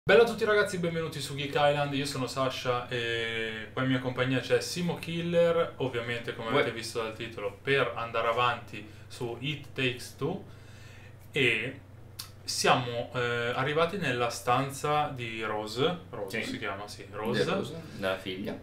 Bella a tutti ragazzi, benvenuti su Geek Island, io sono Sasha e poi in mia compagnia c'è Simo Killer, ovviamente come avete visto dal titolo, per andare avanti su It Takes Two e siamo arrivati nella stanza di Rose, Sì. si chiama, sì, Rose, della figlia.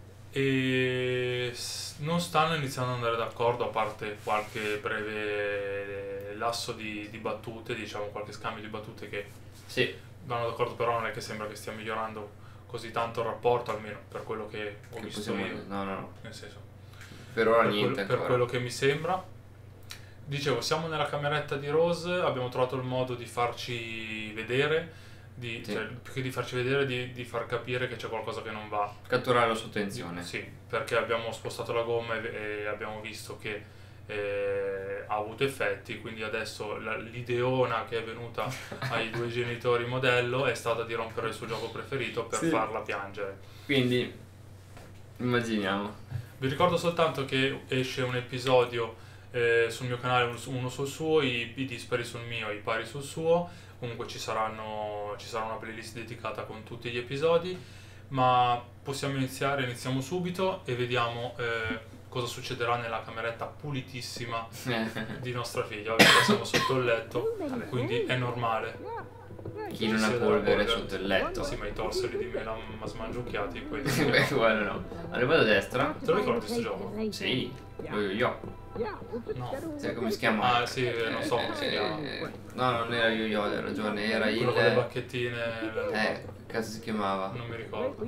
e non stanno iniziando ad andare d'accordo, a parte qualche breve lasso di battute, diciamo qualche scambio di battute che Sì, vanno d'accordo, però non è che sembra che stia migliorando così tanto il rapporto, almeno per quello che ho che visto possiamo... io, No. nel senso, Per ora per, niente per ancora. quello che mi sembra. Dicevo, siamo nella cameretta di Rose, abbiamo trovato il modo di farci vedere, Sì. cioè, più che di farci vedere, di far capire che c'è qualcosa che non va. Catturare la sua attenzione. Sì, perché abbiamo spostato la gomma e abbiamo visto che ha avuto effetti, quindi adesso l'ideona che è venuta ai due genitori modello è stata di rompere il suo gioco preferito per Sì. farla piangere. Quindi, immaginiamo. Vi ricordo soltanto che esce un episodio sul mio canale, uno sul suo, i dispari sul mio, i pari sul suo. Comunque ci sarà una playlist dedicata con tutti gli episodi, ma possiamo iniziamo subito e vediamo cosa succederà nella cameretta pulitissima di nostra figlia. Ovviamente siamo sotto il letto, quindi è normale. Chi non ha Sì, polvere della sotto il letto. Sì, ma i torsoli di mela ma smangiucchiati, poi Beh, quello no. Arrivato a destra. te lo ricordi sto gioco? Sì. Yo-yo. No. Sai come si chiama? Ah sì, non so come si chiama. No, non era yo-yo, hai ragione. Era Quello con le il... bacchettine. Che cazzo si chiamava? Non mi ricordo.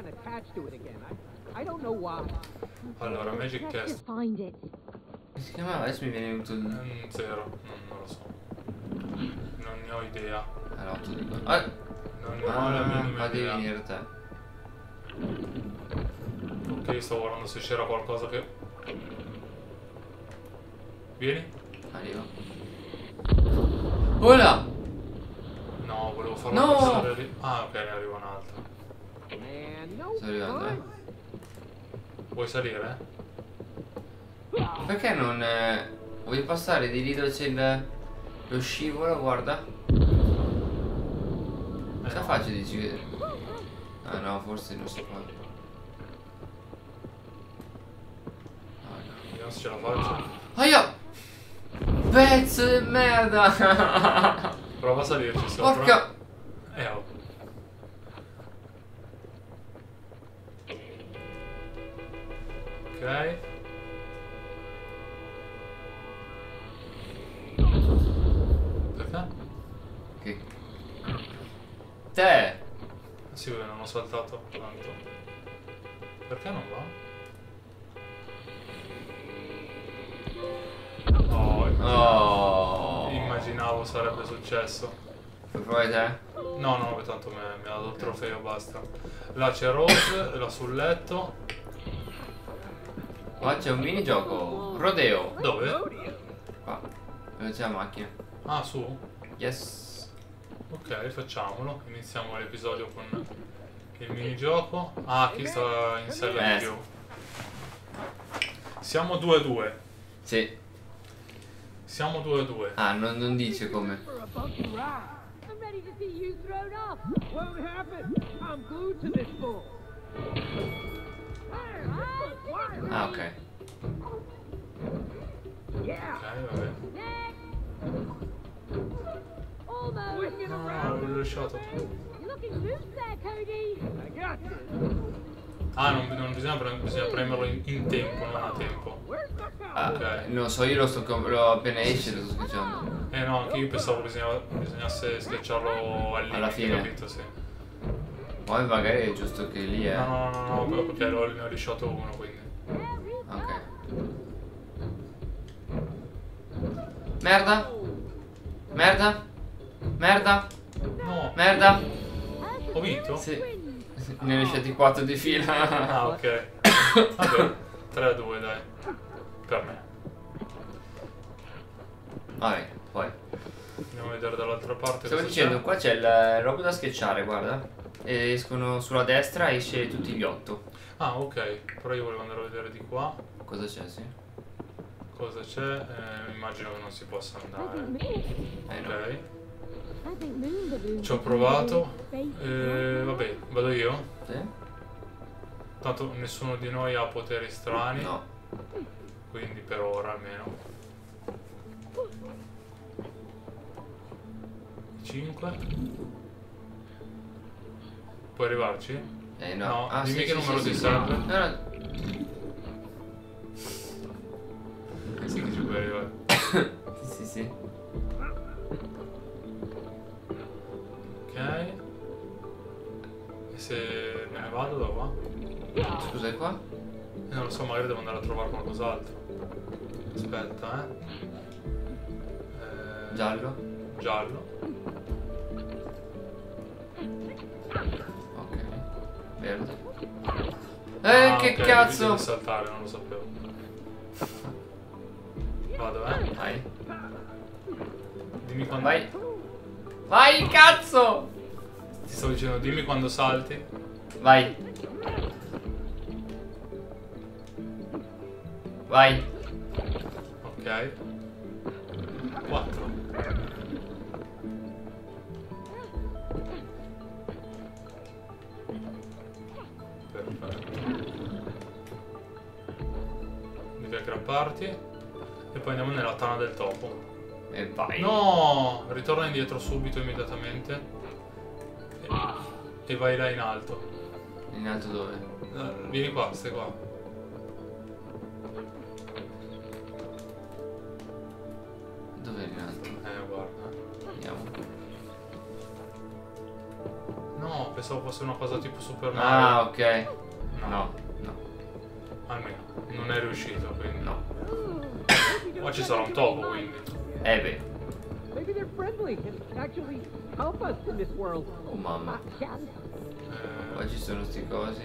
Allora, Magic Cast. Come si chiamava? Adesso mi viene venuto il... Zero, non lo so. Non ne ho idea. Allora, tu dico... Non ne ho la minima devi idea. venire te. Ok, sto guardando se c'era qualcosa che... Vieni? Arriva. Ora! No, volevo farlo No! passare lì. Ah, ok, ne arriva un altro. Sto arrivando, eh. Vuoi salire? Perché non... Voglio passare di lì dove c'è lo scivolo, guarda. Cosa no. faccio di vedere? Ah no, forse non si può. Vediamo se ce la faccio. Aia! Pezzo di merda! Prova a salirci sopra. Porca! Oh. Ok. Perché? Che? Te! Sì, non ho saltato tanto. Perché non va? Oh, immaginavo sarebbe successo. Puoi provare te? No, tanto mi ha dato il trofeo, basta. Là c'è Rose, là sul letto. Qua c'è un minigioco. Rodeo. Dove? Qua. Dove c'è la macchina? Ah, su? Yes. Ok, facciamolo. Iniziamo l'episodio con il minigioco. Ah, chi sta in sella di più? Siamo 2-2. Sì. Siamo 2-2. Ah, non dice come. Ah, ok. Ok, vabbè. No, l'ho lasciato. Ah, non bisogna, bisogna premerlo in tempo, non a tempo. Ah, Ok. non so, io lo appena esce lo sto schiacciando. No, anche io pensavo bisognasse schiacciarlo al limite, Alla fine. capito? Sì. Poi magari è giusto che lì è. No, perché ne ho lisciato uno, quindi. Ok. Merda! Merda! Merda! No, Merda! ho vinto? Sì. Ne ho lasciati 4 di fila. Ah, ok. Vabbè, 3-2 dai. Per me. Vabbè, poi. Andiamo a vedere dall'altra parte. Stavo cosa dicendo, c'è. qua c'è il robo da schiacciare, guarda. E escono sulla destra e esce tutti gli 8. Ah, ok. Però io volevo andare a vedere di qua. Cosa c'è, sì? Cosa c'è? Immagino che non si possa andare. No. Ok. Ci ho provato. Vabbè, vado io. Sì? Tanto nessuno di noi ha poteri strani. No. Quindi per ora almeno. 5. Puoi arrivarci? No. No, Ah, dimmi sì, che sì, numero sì, ti sì. serve. No. Sì che ci puoi arrivare. Sì, sì. Ok. E se me ne vado da qua? Scusa, è qua? Non lo so, magari devo andare a trovare qualcos'altro. Aspetta, Giallo. Giallo. Ok. Verde. Ah, Che ok, cazzo! devi saltare, non lo sapevo. Vado, Vai. Dimmi quando... Vai. Vai, cazzo! Ti stavo dicendo, dimmi quando salti. Vai. Vai. Ok. 4. Perfetto. Devi aggrapparti. E poi andiamo nella tana del topo. E vai. No! Ritorna indietro subito, immediatamente. E vai là in alto. In alto dove? Vieni qua, stai qua. Dov'è in alto? Guarda. Andiamo. No, pensavo fosse una cosa tipo Super Ah, Mario. ok. No. No, no, Almeno, non è riuscito, quindi. no. Ma ci sarà un topo, quindi. Beh. Maybe they're friendly and actually help us in this world. Oh mamma. Qua Eh, ci sono sti cosi.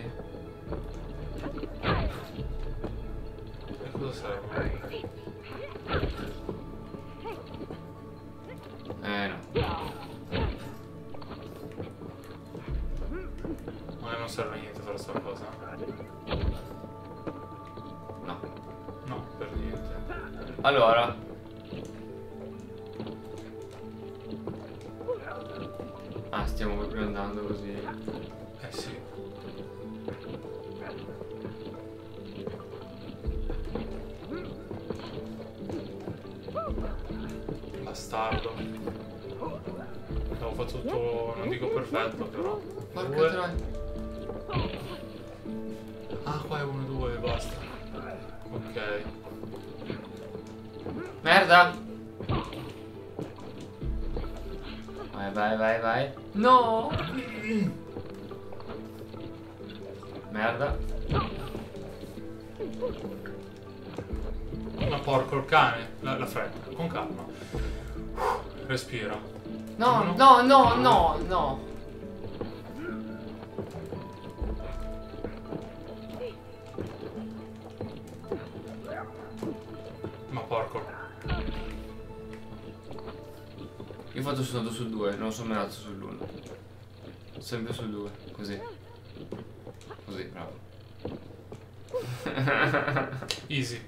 e cosa serve? No. Ma non serve a niente fare sta cosa. No. No, per niente. Allora. Ah, stiamo proprio andando così. Eh sì. Bastardo. Avevo fatto tutto, non dico perfetto, però. Porca 2. troia. Ah, qua è 1, 2 e basta. Ok. Merda. Vai, vai, vai, vai. No. Merda. Ma porco il cane. La fretta, con calma. Respira. No, Uno. no, no, no, no. Ma porco. Io ho fatto soltanto sul 2, non sono mai andato sull'1. Sempre sul 2, così. Così, bravo. Easy.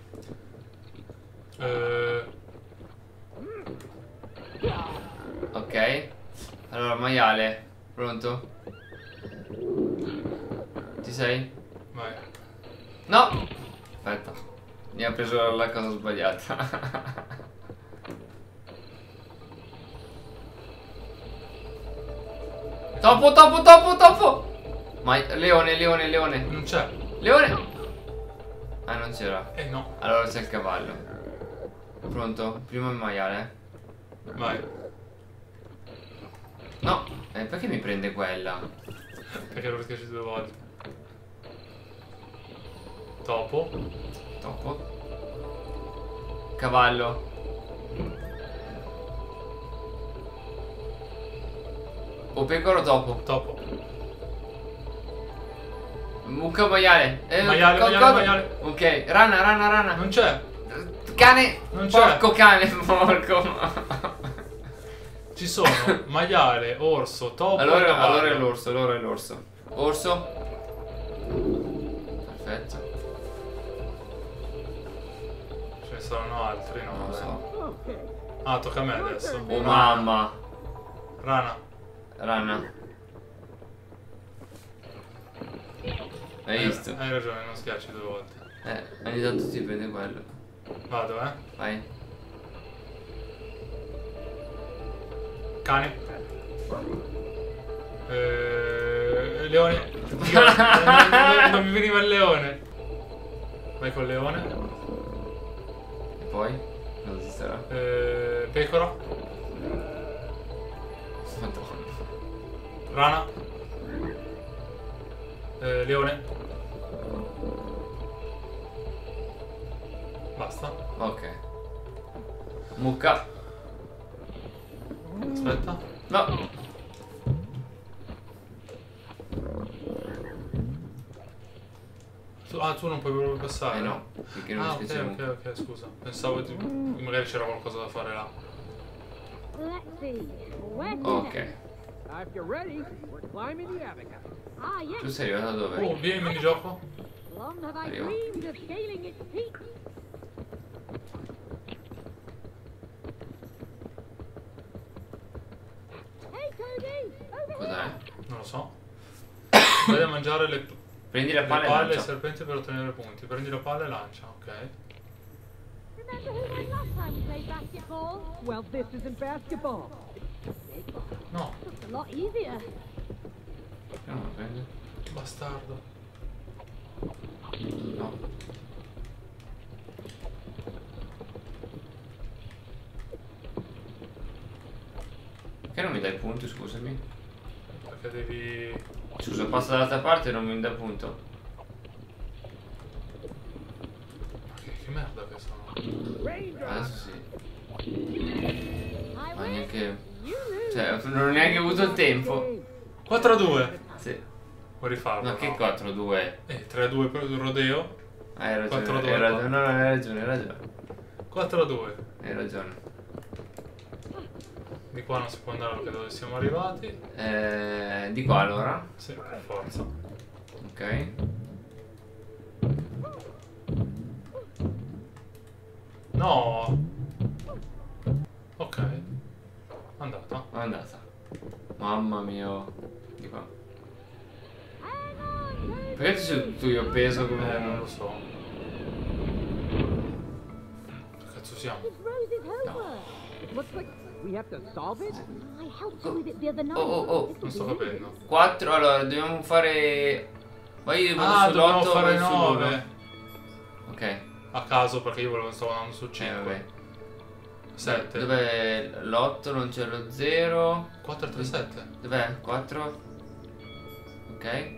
Ok. Allora, maiale, pronto? Ci sei? Vai. No! Aspetta. Mi ha preso la cosa sbagliata. Topo, topo, topo, topo! Leone, leone, leone. Non c'è. Leone! Ah, non c'era. No. Allora c'è il cavallo. Pronto? Prima il maiale. Vai. No, perché mi prende quella? Perché l'ho rischiato 2 volte. Topo. Topo. Cavallo. O pecora o topo? Topo. Mucca maiale. Maiale, maiale, maiale. Ok, rana, rana, rana. Non c'è. Cane. Non c'è. Porco cane, porco. Ci sono maiale, orso, topo e cavallo. Allora è l'orso, allora è l'orso. Orso. Perfetto. Ce ne saranno altri, no? Non lo vabbè. so. Ah, tocca a me adesso. Oh mamma. Rana. Rana. Hai visto? Hai ragione, non schiacci 2 volte. Ogni tanto si prende quello. Vado, Vai. Cane. Leone. Non mi veniva il leone. Vai col leone. E poi? Non esisterà. Pecora. Madonna. Rana. Leone. Basta. Ok. Mucca. Aspetta. No. Tu non puoi proprio passare? No, perché non ok, ci piace ok, scusa. Pensavo magari c'era qualcosa da fare là. Let's see. Where's Ok. If you're ready, we're climbing the Abaca. Ah, yes. Tu sei arrivato dove? Vieni il minigioco. Long have I Arrivo. dreamed of scaling its peaks. Hey, Cody! Over Cos'è? here! Non lo so. Vai a mangiare le Prendi la palla e palle e i lancia. serpenti per ottenere punti. Prendi la palla e lancia, ok. Remember who won last time we played basketball? Well, this isn't basketball. No, It's a lot easier. Perché non lo prende? bastardo. No. Perché non mi dai punti, scusami? Perché devi... Scusa, passa dall'altra parte e non mi dà punto. Che merda che sono. Adesso sì. I Ma win. neanche... You lose. Cioè, non ho neanche avuto il tempo. 4-2. Sì. Vuoi rifarlo? No, che no? 4-2? 3-2 per il rodeo. Hai ragione, 4-2 hai ragione. qua. No, hai ragione, hai ragione. 4-2. Hai ragione. Di qua non si può andare perché dove siamo arrivati. Di qua allora. Sì, per forza. Ok. No. Ok. Andata. È andata. Mamma mia. Di qua. Hang on, Cody. Perché ti sei tutto io peso come... Non lo so. Che cazzo siamo? It's Rose's homework. It looks like we have to solve it. I helped you with it the other night. Oh. Non sto capendo. 4, allora dobbiamo fare... Vai Ah, dobbiamo sull'8, fare vai sull'1. 9. Ok. A caso perché io stavo andando su 5. Vabbè. 7. Dov'è l'8? Non c'è lo 0. 4 3 7. Dov'è? 4. Ok.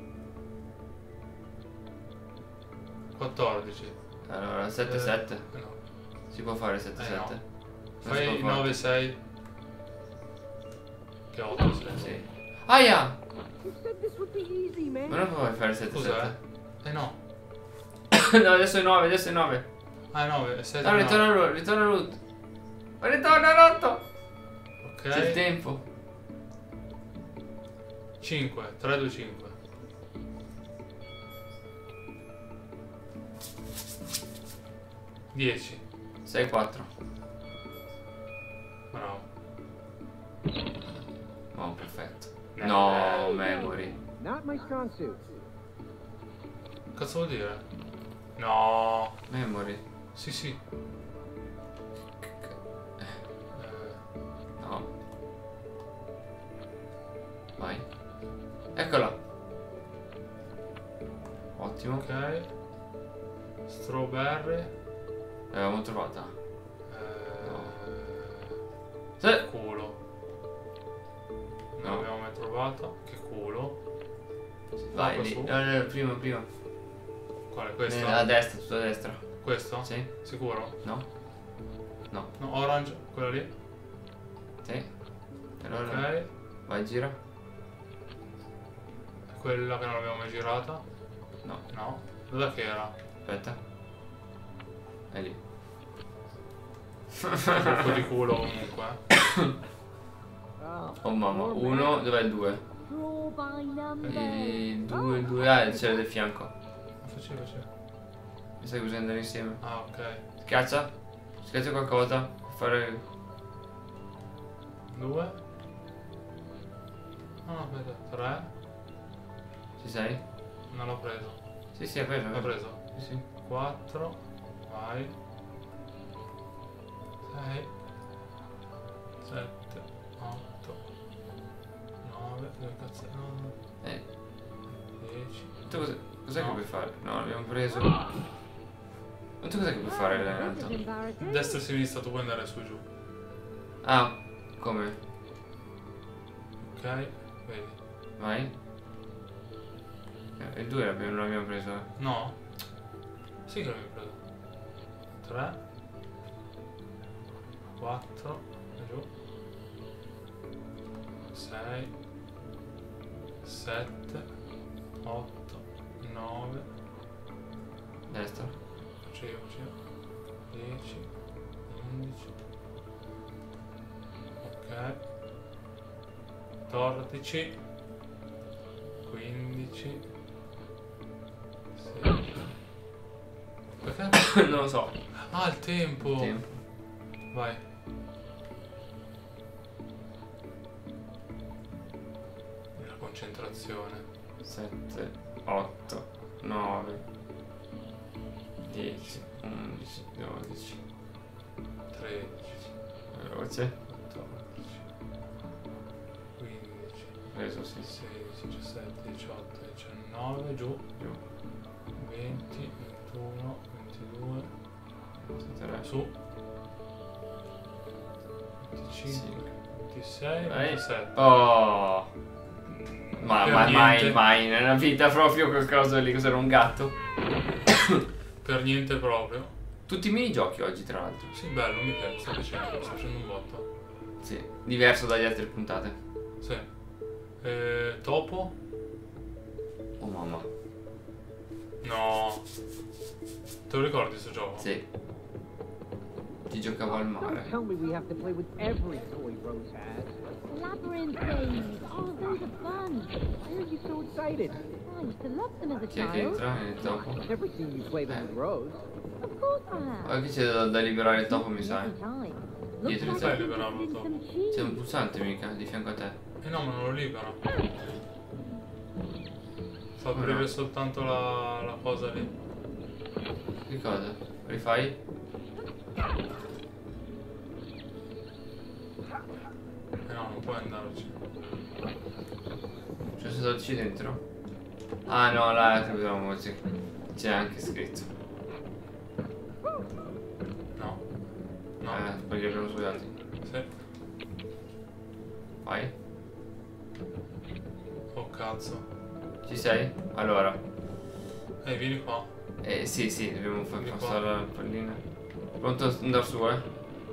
14. Allora 7 7. No. Si può fare 7 7. no. Non si Fai può fare. 9 6. Che 8 6. Sì. Aia! You said this would be easy, man. Ma non puoi fare 7 Cos'è? 7. No. No, adesso è 9, adesso è 9. Ah 9 7. No, ritorna all'8. Ritorna all'8. C'è il Ok. tempo. 5 3 2 5. Dieci. 6 4. Bravo. Oh, perfetto. No, memory. Not my strong suit. Cazzo vuol dire? No. Memory. Sì sì. No. Vai. Eccola. Ottimo. Ok. Strawberry. L'avevamo trovata. Sì. Culo. Non No. l'abbiamo mai trovata. Che culo. Vai Qua lì. su? Prima. Quale? Questo? A destra, tutto a destra. Questo? Sì. Sicuro? No. No. No, orange, quella lì. Sì. Allora. Ok. Vai, gira. È quella che non l'abbiamo mai girata. No. No. Dov'è che era? Aspetta. È lì. Colpo di culo comunque. Oh mamma. 1, dov'è il 2? Draw by number. Il 2, ah, c'era del fianco. Faceva. Mi stai così andare insieme. Ah, ok. Schiaccia. Schiaccia qualcosa. Per fare... 2. No, aspetta, 3. Ci sei? Non l'ho preso. Sì, sì, hai preso. L'ho preso. Sì, sì. 4. Vai. 6. 7. 8. 9. Dove cazzo? 9. 10. Tu cos'è No. che puoi fare? No, l'abbiamo preso. Ma tu cos'è che puoi fare là in This alto? is embarrassing. Destra e sinistra, tu puoi andare su e giù. Ah, come? Ok? Vedi. Vai. Il 2 non l'abbiamo preso, eh. No? Sì che l'abbiamo preso. 3. 4. E giù. 6. 7. 8. 9. Destra. Faccio io. 10. 11. Ok. 14. 15. 16. Perché? Non lo so. Ah, il tempo. Tempo. Vai. La concentrazione. 7, 8, 9, 10, 11, 12. 13. Veloce. 14. 15. Preso, sì. 16, 17, 18, 19. Giù. Giù. 20, 21, 22. 23. Su. 25. 26, Vai. 27. Oh. Ma Per mai, niente. mai nella vita proprio quel coso lì, cos'era un gatto? Per niente proprio. Tutti i minigiochi oggi, tra l'altro. Sì, bello, mi piace, sto facendo un botto. Sì, diverso dalle altre puntate. Sì. Topo? Oh mamma. No. Te lo ricordi questo gioco? Sì. Ci giocavo al Don't mare. tell me we have to play with every toy Rose has. Labyrinth games. Oh, those are fun. Why are you so excited? I used to love them as a Chi è che child. entra nel topo? I've never seen you play them with Rose. Of course I have. Guarda che c'è da liberare il topo, mi sa. Every time. Dietro Looks di like te. I'm Liberarlo interested in dopo. some cheese. C'è un pulsante mica di fianco a te. No, ma non lo libera. Fa Come aprire no? soltanto la cosa lì. Che cosa? Rifai? No, non puoi andarci. C'è stato C dentro? Ah no, là credo c'è anche scritto. No. No. Perché abbiamo sbagliato. Sì. Vai. Oh cazzo. Ci sei? Allora. Vieni qua. Sì, sì, dobbiamo far Vieni qua. passare la pallina. Pronto ad andare su, eh?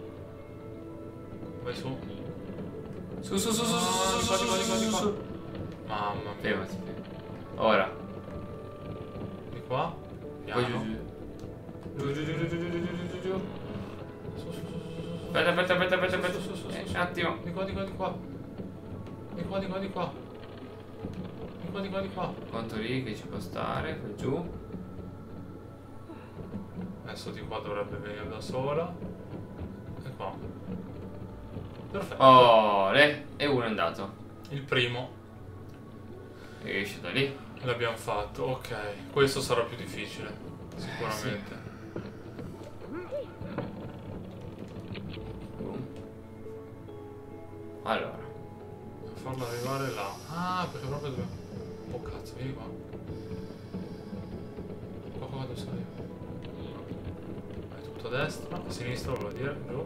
Vai su. Su, su, su, su, Ah, su, su, di qua, di qua, di qua. su. Mamma mia. Fermati, fermati. Ora. Di qua. Poi Piano. giù, giù. Giù, giù, giù, giù, giù, giù, giù, giù, giù. Su, su, su, su, su. Aspetta, aspetta, aspetta, aspetta, Su, aspetta. su, su, su, su. Un attimo. Di qua, di qua, di qua. Di qua, di qua, di qua. Di qua, di qua, di qua. Quanto lì che ci può stare, poi giù. Adesso di qua dovrebbe venire da sola. E qua. Perfetto. Oh, e uno è andato. Il primo E esce da lì. l'abbiamo fatto. Ok. Questo sarà più difficile. Sicuramente. Boom. Allora. Farlo arrivare là. Ah, perché proprio dobbiamo... Oh cazzo, vieni qua. Qua dove sono io? Vai tutto a destra, a sinistra volevo dire, giù.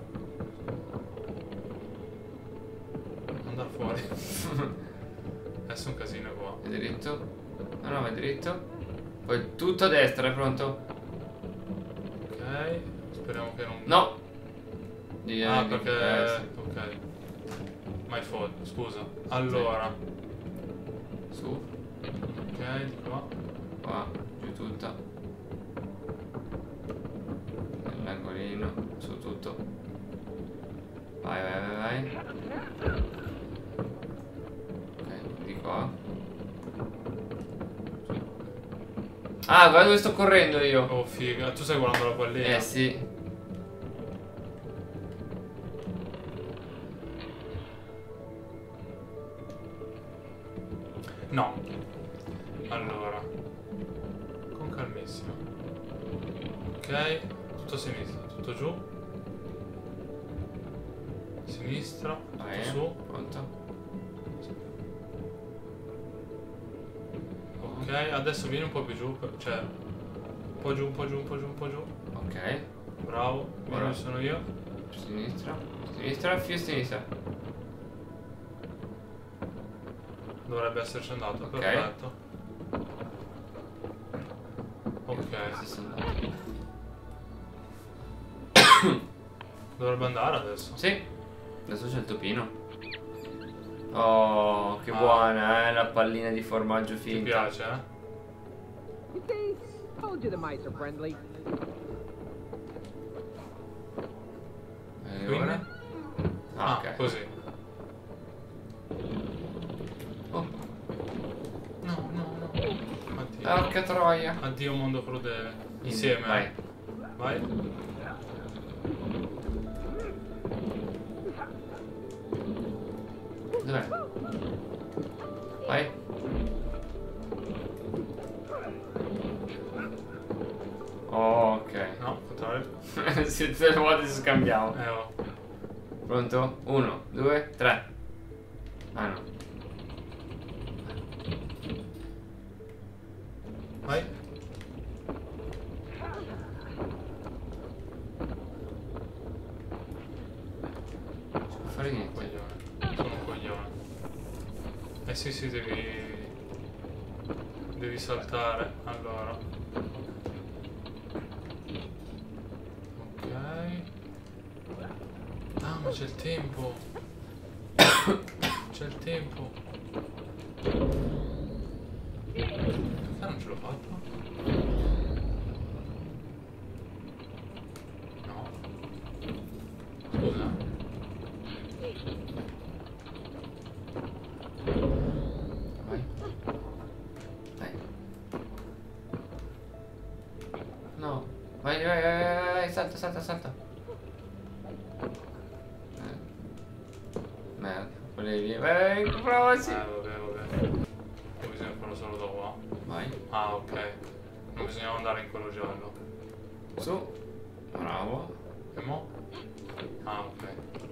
Andare fuori. Adesso è un casino qua. Vai dritto. No, no, vai dritto. Poi tutto a destra, è pronto? Ok. Speriamo che non... No! Ah, perché... sì. Ok. My fault, scusa. Allora. Su, Ok, di qua. qua, giù tutta. Nell'angolino, su tutto. Vai, vai, vai, vai. Ok, di qua. Ah, guarda dove sto correndo io. Oh figa, tu stai guardando la pallina? Sì. No. Allora. Con calmissimo. Ok. Tutto a sinistra, tutto giù. Sinistra, Vai, tutto su. pronto? Ok, adesso vieni un po' più giù, cioè un po' giù, un po' giù, un po' giù, un po' giù. Ok. Bravo, Ora. ora sono io. Sinistra. Sinistra, più sinistra. Dovrebbe esserci andato, Ok. perfetto. Ok, Sì, andato. dovrebbe andare adesso. Sì. Adesso c'è il topino. Oh, che Ah. buona, la pallina di formaggio Ti finta. piace, You see, told you the mice are friendly. E Quindi? ora? Ah, ok. Così. Oh, No, no, no. Addio. porca troia. Addio mondo crudele. Insieme. Vai. Vai. Dov'è? Vai. Oh, ok. No, contrario. Se tutte le volte ci scambiamo. Oh. Pronto? 1, 2, 3. Ah no. Vai. Non si può fare Un niente. coglione. Sono un coglione. Eh sì, sì, devi saltare. Allora. Ok. Ah, ma c'è il tempo. C'è il tempo. Perché non ce l'ho fatta? No. Scusa. Vai. Vai. No. Vai, vai, vai, vai, vai, salta, salta, salta. Merda, volevi via. Vai, provaci. Vabbè, vabbè. Poi bisogna farlo solo dopo. Vai. Ah, ok. Non bisognava andare in quello giallo. Su. Bravo. E mo? Ah, ok.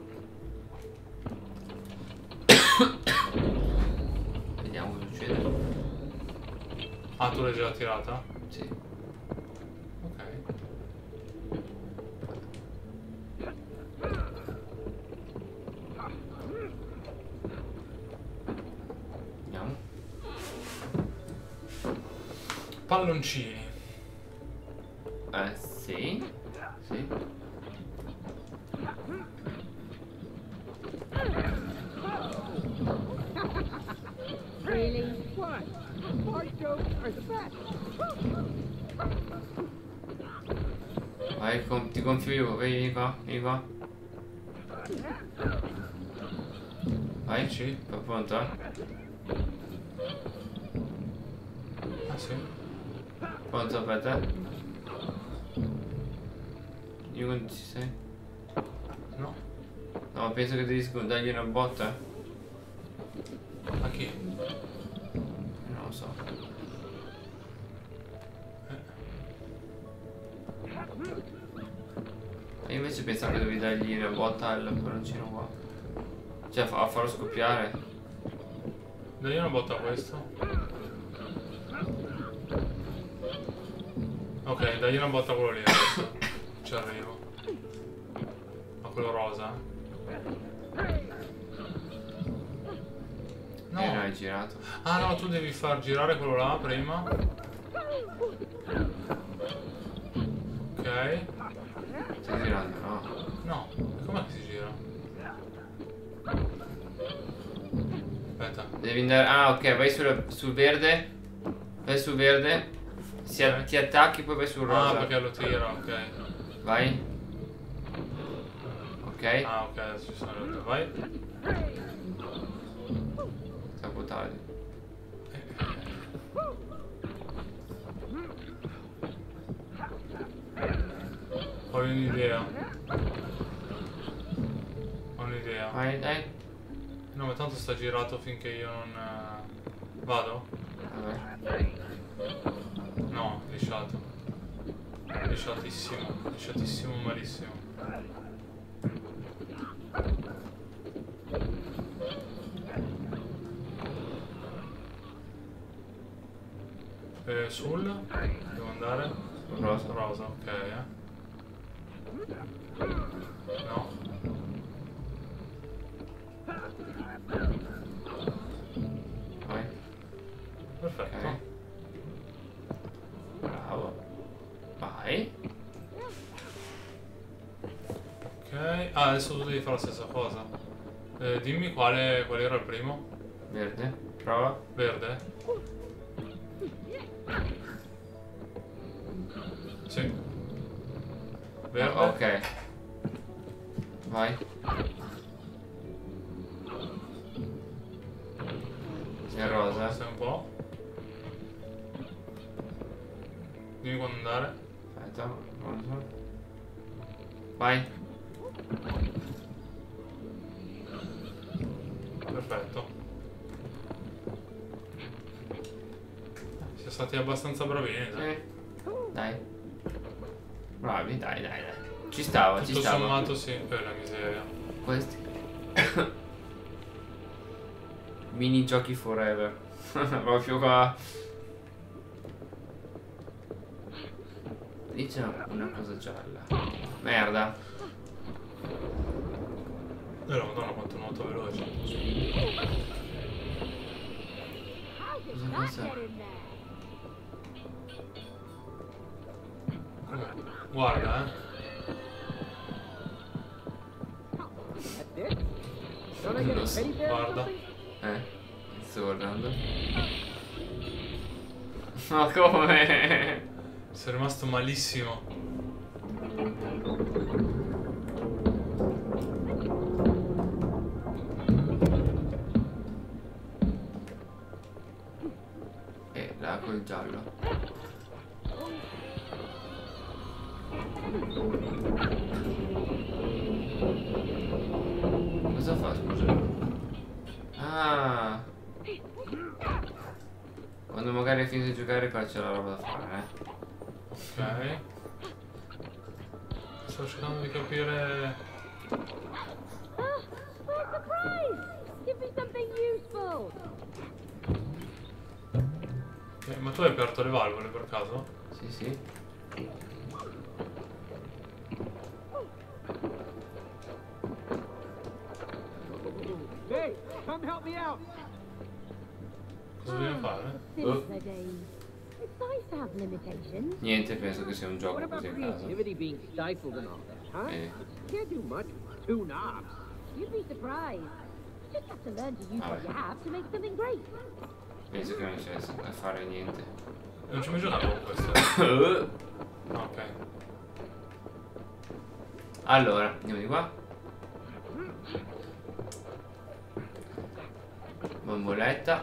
Vediamo cosa succede. Ah, tu l'hai già tirata? Sì. Ok. Vediamo. Palloncini. Sì. Sì. Really? What? Fart jokes are the best. Vai, ti confio io. Vieni qua, vieni qua. Vai. Sì. Pronto? Ah, sì. Pronto, aspetta. Io non ci sei. No. No, penso che devi dargli una botta. A chi? Non lo so. Io invece pensavo che dovevi dargli una botta al palloncino qua. Cioè a farlo scoppiare. Dai una botta a questo. Ok, dai una botta a quello lì adesso. Ci arrivo. A quello rosa. No. Non No. hai girato. Ah no, tu devi far girare quello là prima. Ok. Stai girando, no? No, com'è che si gira? Aspetta. Devi andare. Ah, ok, vai sul verde. Vai sul verde. Ok. Ti attacchi, poi vai sul rosa. Ah, perché lo tira, ok. Vai. Ok. Ah, ok, adesso ci sono le vai. Troppo tardi. Ho un'idea. Ho un'idea. Vai, dai. No, ma tanto sta girato finché io non... Vado? Vabbè. No, lisciato. Lisciatissimo. Lisciatissimo malissimo. Sul? Devo andare? Rosa. Rosa, ok, No. Vai. Perfetto. Ok. Bravo. Vai. Ok. Ah, adesso tu devi fare la stessa cosa. Dimmi qual era il primo? Verde. Prova. Verde? Sì. Verde? Ok. Vai. Sei rosa. Stai un po'. Dimmi quando andare. Aspetta, non so. Vai. Perfetto. Siamo stati abbastanza bravini, dai. Dai. Bravi, dai. Ci stava, ci Tutto stava. sommato sì, per la miseria. Questi. Minigiochi forever. Proprio qua. Lì c'è una cosa gialla. Merda. La madonna quanto nuoto veloce. Cosa questo? Get in there. Guarda, That's it? Don't I get a teddy bear or guarda. something? Sto guardando. Ma come? Sei rimasto malissimo. Là col giallo. Cosa fa, scusa? Ah. Quando magari hai finito di giocare qua c'è la roba da fare, Ok. Sto cercando di capire. Ah, what a surprise! Give me something useful. Ma tu hai aperto le valvole per caso? Sì, sì. Hey, come help me out. Cosa dobbiamo fare? Simpler days. It's nice to have limitations. Niente, penso che sia un gioco What about così a caso. creativity being stifled and all that, huh? Can't do much with 2 knobs. You'd be surprised. You just have to learn to use what you have to make something great. Penso che non c'è da fare niente. Non ci ho mai giocato con questo. Ok. Allora, andiamo di qua. Bamboletta.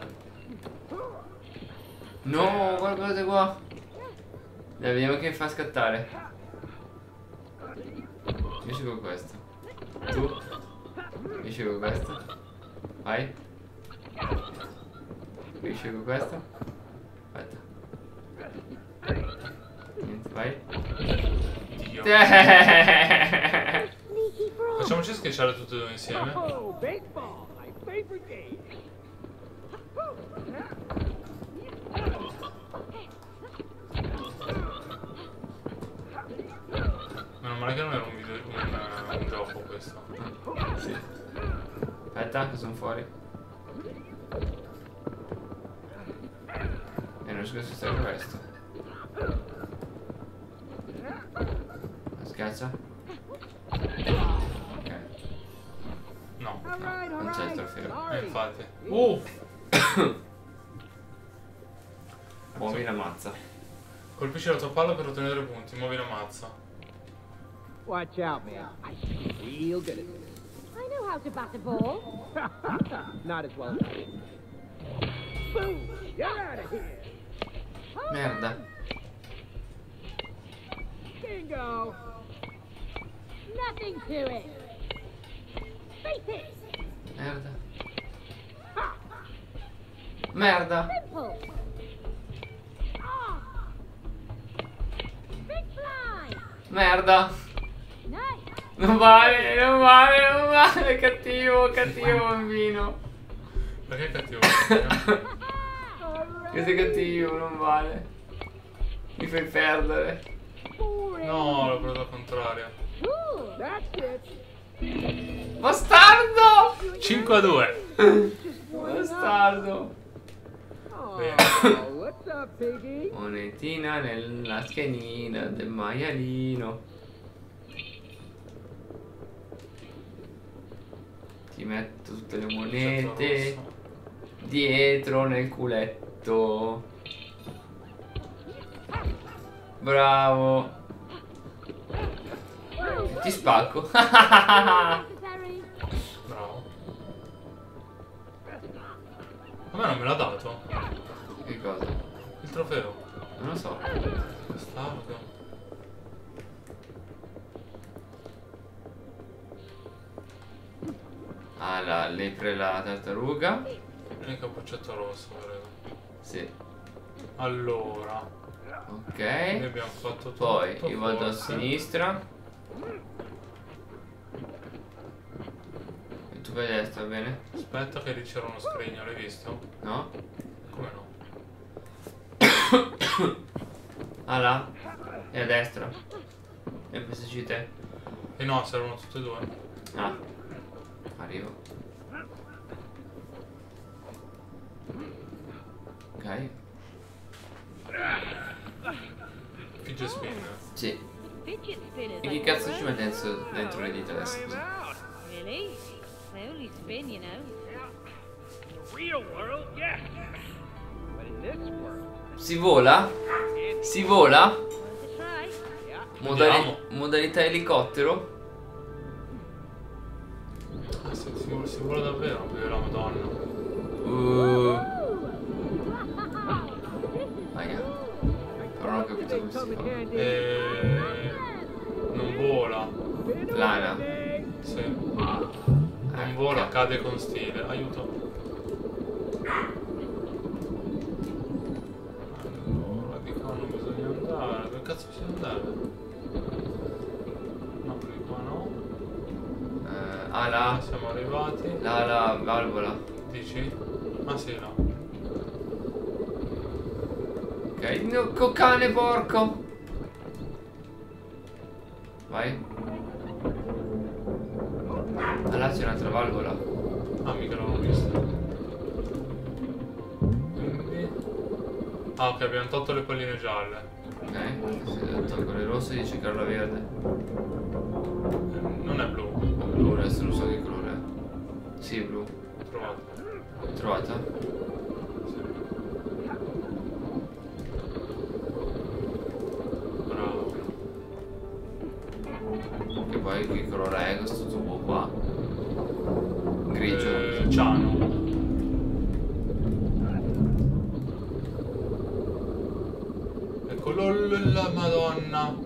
No, guardate qua. Dai, vediamo che fa scattare. Io scelgo questo. Tu? Io scelgo questo. Vai. Io scelgo questo. Aspetta. Niente, vai. Dio. Sneaky frog. Facciamoci schiacciare tutti e due insieme. Oh, baseball, my favorite game. Meno male che non era un gioco questo. Sì. Aspetta, che sono fuori. E non riesco a sistemare questo. Schiaccia. Ok. No. All right, all Non c'è il right. trofeo. Sorry. Infatti. Muovi la mazza. Colpisci la tua palla per ottenere punti. Muovi la mazza. Watch out, man. I'm real good at I know how to bat a ball. this. Not as well as I do. Boom! You're out of here. Merda. Bingo! Nothing to it. Face it. Merda. Merda. Simple. Ah. Big fly. Merda. Nice. Non vale, non vale, non vale. Cattivo, cattivo bambino. Perché è cattivo? Questo è cattivo, non vale. Mi fai perdere. No, l'ho preso al contrario. Ooh. That's it. Bastardo! 5-2. Bastardo. Oh, Bene. what's up, piggy? Monetina nella schienina del maialino. Ti metto tutte le monete dietro nel culetto. Bravo. Ti spacco. Necessary. Bravo. A me non me l'ha dato. Che cosa? Il trofeo. Non lo so. Bastardo. Ah, la lepre la tartaruga. E il cappuccetto rosso, credo. Sì. Allora. Noi Ok. abbiamo fatto tutto. Poi io vado a forse. sinistra. E tu vai a destra, va bene? Aspetta che lì c'era uno scrigno, l'hai visto? No? Come no? Ah là? E a destra. E pensaci te. E no, servono tutte e due. Ah. Arrivo. Ok. Fidget spinner. Sì. Fidget spinners. E che cazzo ci mette dentro le dita adesso? Scusa. Really? They only spin, you know. Real world, yes. But in this world, Si vola? Si vola? Worth a try. Andiamo. Modalità elicottero? Ah, si vuole davvero, per la Madonna. Aia. Però non ho capito come si come fa. candy. Non vola. Lana. Sì. Non vola, cade con stile. Aiuto. Allora, di qua non bisogna andare. Dove cazzo bisogna andare? No, di qua no. Ah là. Siamo arrivati. La valvola. Dici? Ah sì, no. Ok. No, coccane porco. Vai. Ah là c'è un'altra valvola. Ah, mica l'avevo vista. Quindi... Ah, ok, abbiamo tolto le palline gialle. Ok. Se tolgo le rosse dice che era la verde. Non è blu. O blu, adesso non so che colore è. Sì, blu. Trovato. Trovata? Bravo. Che poi che colore è questo tubo qua? Grigio. Ciano. Eccolo la Madonna.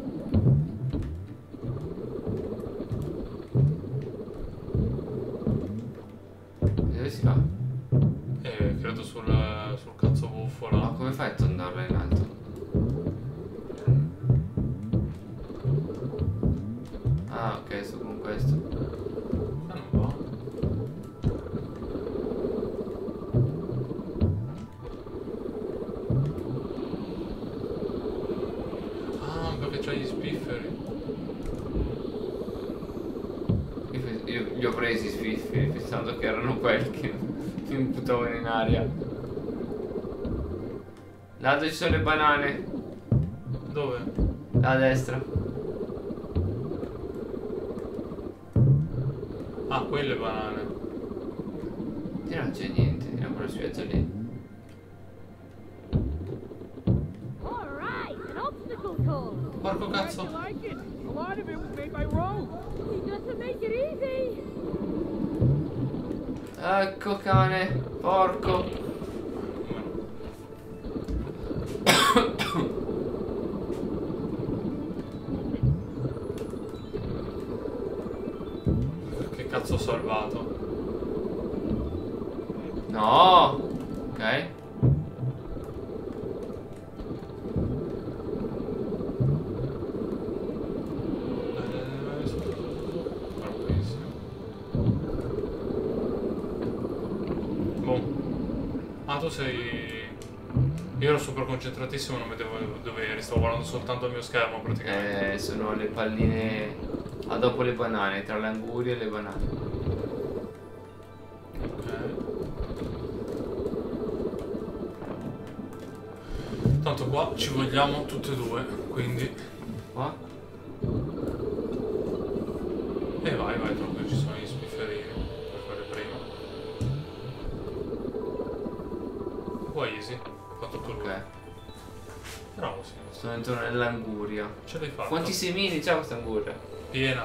Dove si va? Credo sul cazzo buffo Ma là. come fai a tornarla in alto? Ah, ok, sto con questo. Ma non va. Ah, perché c'ha gli spifferi. Io li ho presi sfiffi pensando che erano quelli che mi buttavano in aria. Là dove ci sono le banane. Dove? Là a destra. Ah, quelle banane. Lì non c'è niente, è quella spiaggia lì. All right, an obstacle course. Porco How'd cazzo. you like it? A lot of it was made by rope. He doesn't make it easy. Ecco cane, porco. Che cazzo ho salvato? No. Ok. tu sei... Io ero super concentratissimo, non vedevo dove eri, stavo guardando soltanto al mio schermo praticamente. Sono le palline a dopo le banane, tra le angurie e le banane. Ok. Tanto qua ci vogliamo tutte e due, quindi... Qua? E vai, tranquillo, ci sono gli spifferini per fare prima. Qua easy, fatto tutto. Ok. Bravo, sì. Sono dentro nell'anguria. Ce l'hai fatta. Quanti semini c'ha questa anguria? Piena.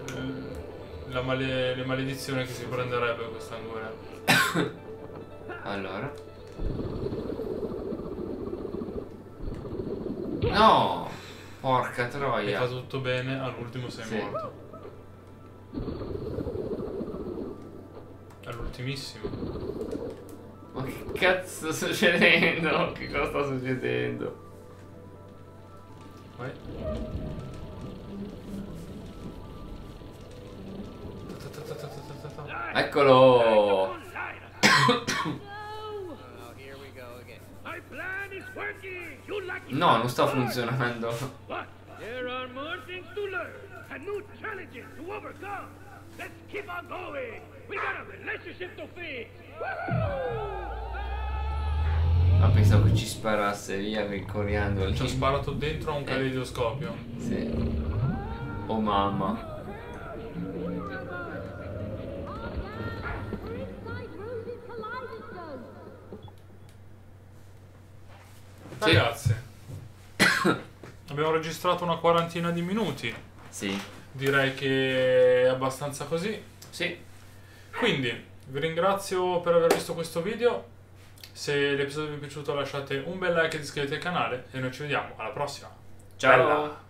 Le maledizioni che si prenderebbe questa anguria. Allora. No! Porca Hai troia. fatto tutto bene, all'ultimo sei Sì. morto. All'ultimissimo. Ma che cazzo sta succedendo? Che cosa sta succedendo? Vai. Eccolo! Oh, here we go again. My plan is working. You lucky. No, non sta funzionando. What? There are more things to learn and new challenges to overcome. Let's keep on going. We got a relationship to fix. Ma pensavo che ci sparasse via quel coriandolo Ci ho lì. sparato dentro a un caleidoscopio. Sì. Oh mamma. We're inside Rose's kaleidoscope. Sì. Ragazzi, abbiamo registrato una quarantina di minuti. Sì. Direi che è abbastanza così. Sì. Quindi vi ringrazio per aver visto questo video. Se l'episodio vi è piaciuto lasciate un bel like ed iscrivetevi al canale e noi ci vediamo alla prossima. Ciao. Bella.